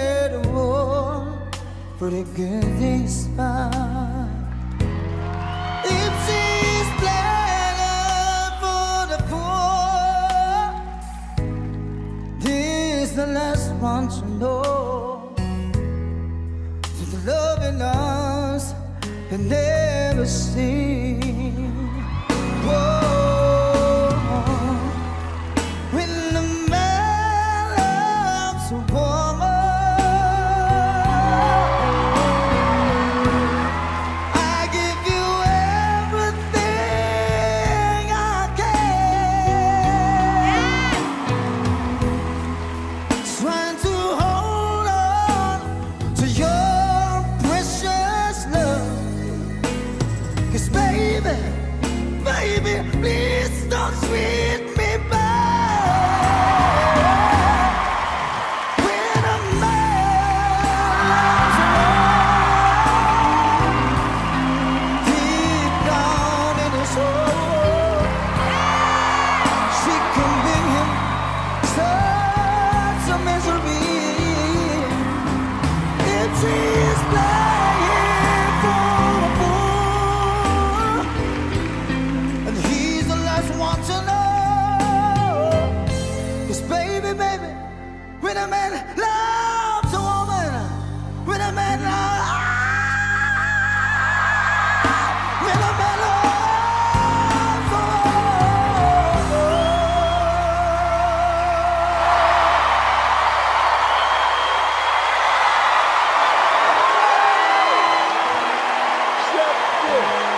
made a war for the good things fine. If she's playing for the poor, this is the last one to know. To the loving us you never seen. Whoa, when the man loves a woman, I give you everything I can. Trying to hold on to your precious love. 'Cause baby, baby, please don't treat me bad. When a man loves a woman, deep down in his soul, she can bring him such a misery. If she is playing for a fool, and he's the last one to know. 'Cause baby, baby, when a man loves a woman, when a man loves, when a man loves a woman.